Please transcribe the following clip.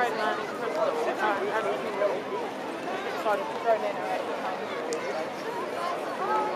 drone landing crystal, and you can really sort of drone in or out behind you.